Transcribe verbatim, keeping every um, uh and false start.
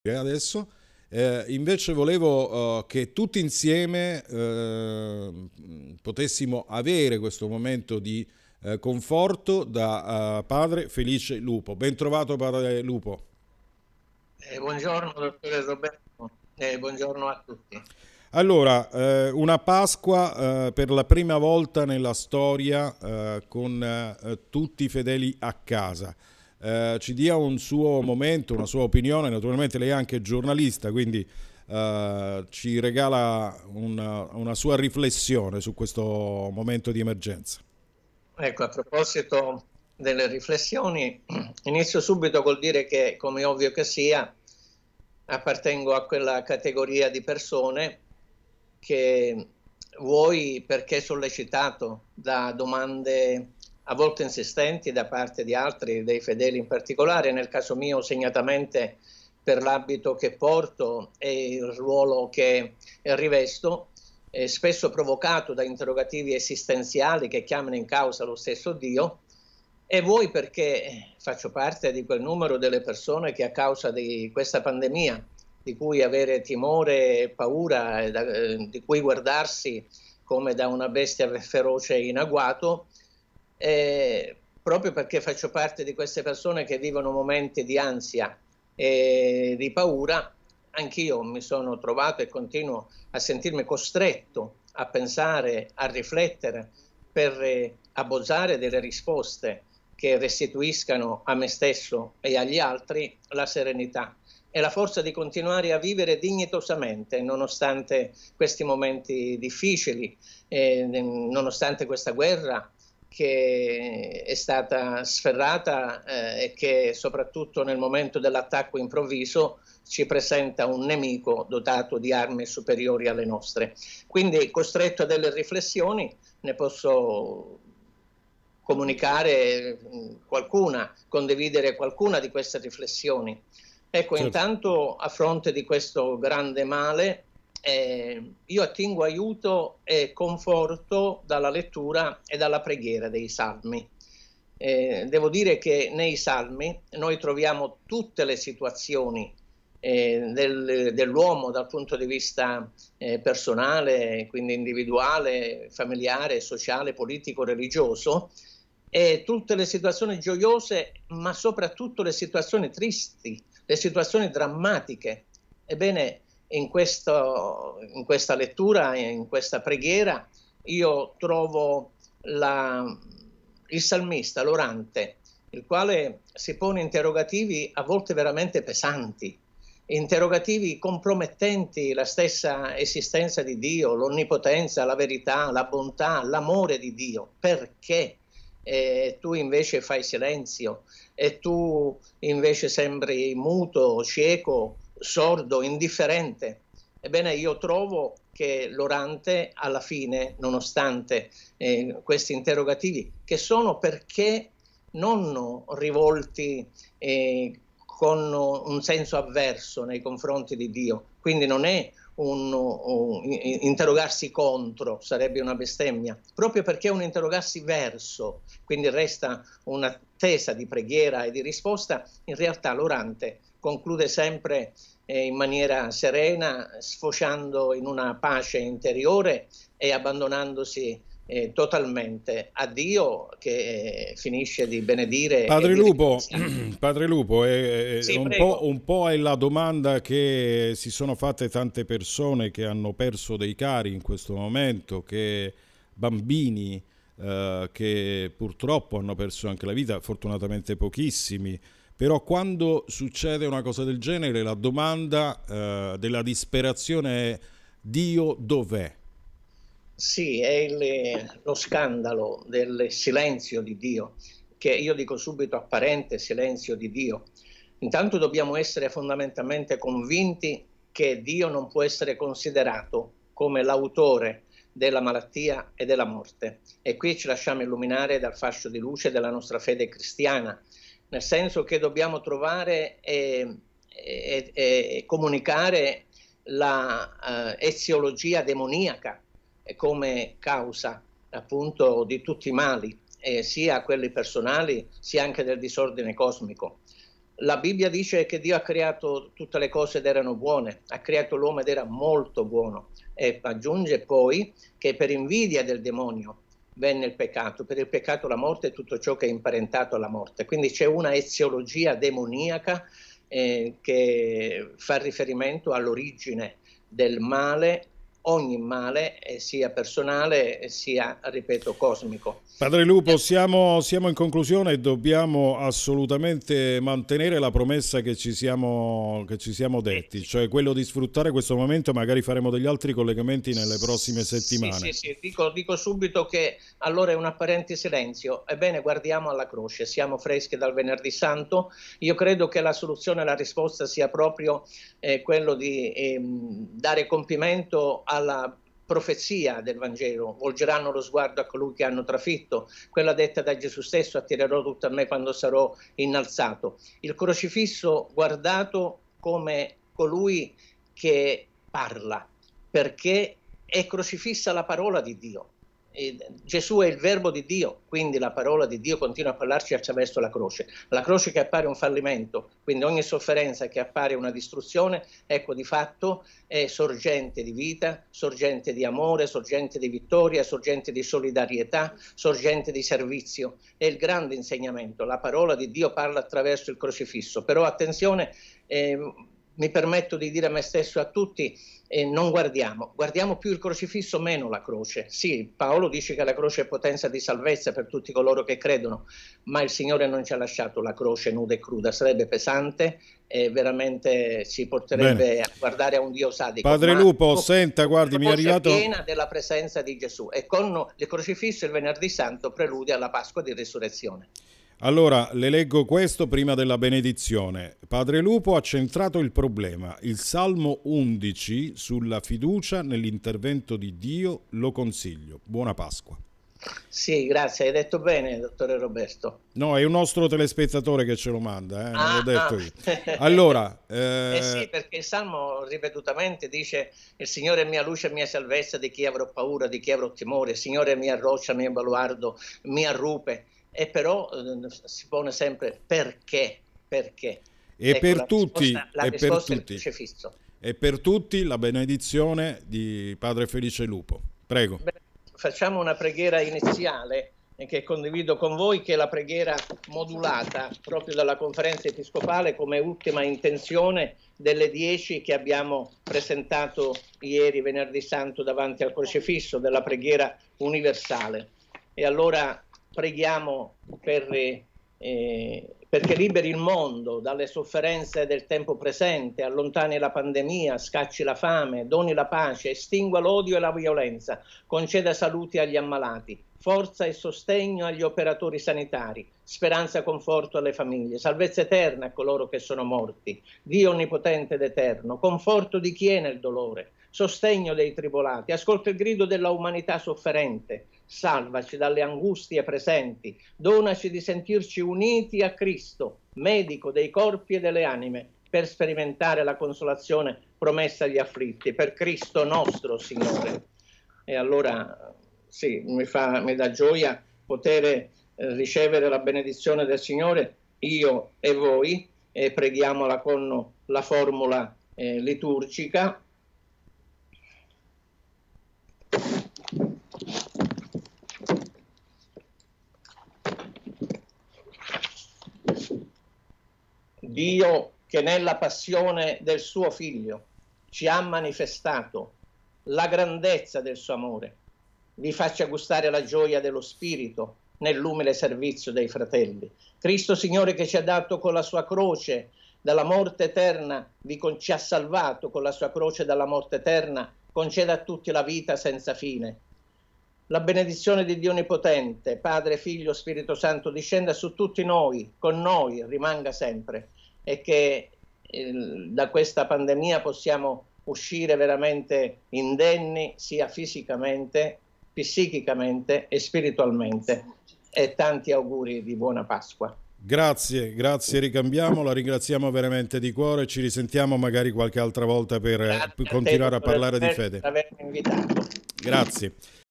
Adesso eh, invece volevo eh, che tutti insieme eh, potessimo avere questo momento di eh, conforto da eh, padre Felice Lupo. Ben trovato padre Lupo. Eh, buongiorno dottore Roberto, eh, buongiorno a tutti. Allora, eh, una Pasqua eh, per la prima volta nella storia eh, con eh, tutti i fedeli a casa. Eh, ci dia un suo momento, una sua opinione, naturalmente lei è anche giornalista, quindi eh, ci regala una, una sua riflessione su questo momento di emergenza. Ecco, a proposito delle riflessioni, inizio subito col dire che, come è ovvio che sia, appartengo a quella categoria di persone che vuoi perché sollecitato da domande a volte insistenti da parte di altri, dei fedeli in particolare, nel caso mio segnatamente per l'abito che porto e il ruolo che rivesto, eh, spesso provocato da interrogativi esistenziali che chiamano in causa lo stesso Dio, e vuoi perché faccio parte di quel numero delle persone che a causa di questa pandemia, di cui avere timore e paura, eh, di cui guardarsi come da una bestia feroce in agguato, eh, proprio perché faccio parte di queste persone che vivono momenti di ansia e di paura, anch'io mi sono trovato e continuo a sentirmi costretto a pensare, a riflettere per eh, abbozzare delle risposte che restituiscano a me stesso e agli altri la serenità e la forza di continuare a vivere dignitosamente nonostante questi momenti difficili, eh, nonostante questa guerra che è stata sferrata eh, e che soprattutto nel momento dell'attacco improvviso ci presenta un nemico dotato di armi superiori alle nostre. Quindi, costretto a delle riflessioni, ne posso comunicare qualcuna, condividere qualcuna di queste riflessioni. Ecco, Certo. intanto a fronte di questo grande male, eh, io attingo aiuto e conforto dalla lettura e dalla preghiera dei Salmi. Eh, devo dire che nei Salmi noi troviamo tutte le situazioni eh, del, dell'uomo dal punto di vista eh, personale, quindi individuale, familiare, sociale, politico, religioso, e tutte le situazioni gioiose, ma soprattutto le situazioni tristi, le situazioni drammatiche. Ebbene, in, questo, in questa lettura, in questa preghiera, io trovo la, il salmista, l'orante, il quale si pone interrogativi a volte veramente pesanti, interrogativi compromettenti la stessa esistenza di Dio, l'onnipotenza, la verità, la bontà, l'amore di Dio. Perché? E tu invece fai silenzio, e tu invece sembri muto, cieco, sordo, indifferente. Ebbene, io trovo che l'orante alla fine, nonostante eh, questi interrogativi, che sono perché non rivolti eh, con un senso avverso nei confronti di Dio, quindi non è un, un interrogarsi contro, sarebbe una bestemmia, proprio perché è un interrogarsi verso, quindi resta un'attesa di preghiera e di risposta. In realtà l'orante conclude sempre eh, in maniera serena, sfociando in una pace interiore e abbandonandosi eh, totalmente a Dio, che eh, finisce di benedire e Padre di Lupo, ringraziare. Padre Lupo, è, è Sì, un po', prego. un po' è la domanda che si sono fatte tante persone che hanno perso dei cari in questo momento, che bambini eh, che purtroppo hanno perso anche la vita, fortunatamente pochissimi, però quando succede una cosa del genere la domanda eh, della disperazione è: Dio dov'è? Sì, è il- lo scandalo del silenzio di Dio, che io dico subito apparente silenzio di Dio. Intanto dobbiamo essere fondamentalmente convinti che Dio non può essere considerato come l'autore della malattia e della morte. E qui ci lasciamo illuminare dal fascio di luce della nostra fede cristiana, nel senso che dobbiamo trovare e, e, e comunicare la uh, eziologia demoniaca come causa appunto di tutti i mali, eh, sia quelli personali sia anche del disordine cosmico. La Bibbia dice che Dio ha creato tutte le cose ed erano buone, ha creato l'uomo ed era molto buono, e aggiunge poi che per invidia del demonio venne il peccato, per il peccato la morte e tutto ciò che è imparentato alla morte. Quindi c'è una eziologia demoniaca eh, che fa riferimento all'origine del male, ogni male, eh, sia personale sia, ripeto, cosmico. Padre Lupo, siamo, siamo in conclusione e dobbiamo assolutamente mantenere la promessa che ci siamo, che ci siamo detti, cioè quello di sfruttare questo momento. Magari faremo degli altri collegamenti nelle prossime settimane. Sì, sì, sì. Dico, dico subito che allora è un apparente silenzio. Ebbene, guardiamo alla croce, siamo freschi dal Venerdì Santo. Io credo che la soluzione, la risposta sia proprio eh, quello di eh, dare compimento alla profezia del Vangelo: volgeranno lo sguardo a colui che hanno trafitto, quella detta da Gesù stesso: attirerò tutto a me quando sarò innalzato. Il crocifisso guardato come colui che parla, perché è crocifissa la parola di Dio. E Gesù è il verbo di Dio, quindi la parola di Dio continua a parlarci attraverso la croce. La croce che appare un fallimento, quindi ogni sofferenza che appare una distruzione, ecco, di fatto è sorgente di vita, sorgente di amore, sorgente di vittoria, sorgente di solidarietà, sorgente di servizio. È il grande insegnamento. La parola di Dio parla attraverso il crocifisso. Però attenzione, eh, mi permetto di dire a me stesso e a tutti: eh, non guardiamo, guardiamo più il crocifisso, meno la croce. Sì, Paolo dice che la croce è potenza di salvezza per tutti coloro che credono, ma il Signore non ci ha lasciato la croce nuda e cruda, sarebbe pesante e veramente ci porterebbe Bene. a guardare a un Dio sadico. Padre ma Lupo, senta, guardi, mi è arrivato... piena della presenza di Gesù, e con il crocifisso il Venerdì Santo preludia alla Pasqua di Risurrezione. Allora, le leggo questo prima della benedizione. Padre Lupo ha centrato il problema. Il Salmo undici sulla fiducia nell'intervento di Dio lo consiglio. Buona Pasqua. Sì, grazie, hai detto bene, dottore Roberto. No, è un nostro telespettatore che ce lo manda, eh? Non ah, l'ho detto ah. io. Allora... Eh... eh sì, perché il Salmo ripetutamente dice: il Signore è mia luce e mia salvezza, di chi avrò paura, di chi avrò timore, il Signore è mia roccia, mio baluardo, mia rupe. E però eh, si pone sempre perché, perché. E ecco, per la tutti, risposta, la e risposta per è tutti, il crocifisso. E per tutti la benedizione di Padre Felice Lupo. Prego. Beh, facciamo una preghiera iniziale che condivido con voi, che è la preghiera modulata proprio dalla Conferenza Episcopale come ultima intenzione delle dieci che abbiamo presentato ieri, Venerdì Santo, davanti al crocifisso, della preghiera universale. E allora preghiamo per, eh, perché liberi il mondo dalle sofferenze del tempo presente, allontani la pandemia, scacci la fame, doni la pace, estingua l'odio e la violenza, conceda salute agli ammalati, forza e sostegno agli operatori sanitari, speranza e conforto alle famiglie, salvezza eterna a coloro che sono morti, Dio onnipotente ed eterno, conforto di chi è nel dolore, sostegno dei tribolati, ascolta il grido della umanità sofferente, salvaci dalle angustie presenti, donaci di sentirci uniti a Cristo, medico dei corpi e delle anime, per sperimentare la consolazione promessa agli afflitti, per Cristo nostro Signore. E allora sì, mi, fa, mi dà gioia poter eh, ricevere la benedizione del Signore, io e voi, e preghiamola con la formula eh, liturgica. Dio, che nella passione del suo Figlio ci ha manifestato la grandezza del suo amore, vi faccia gustare la gioia dello Spirito nell'umile servizio dei fratelli. Cristo Signore, che ci ha dato con la sua croce dalla morte eterna, vi con, ci ha salvato con la sua croce dalla morte eterna, conceda a tutti la vita senza fine. La benedizione di Dio Onnipotente, Padre, Figlio, Spirito Santo, discenda su tutti noi, con noi, rimanga sempre, e che eh, da questa pandemia possiamo uscire veramente indenni, sia fisicamente, psichicamente e spiritualmente. E tanti auguri di buona Pasqua. Grazie, grazie, ricambiamo, la ringraziamo veramente di cuore, ci risentiamo magari qualche altra volta per, per continuare a, a parlare di fede. Per avermi invitato. Grazie.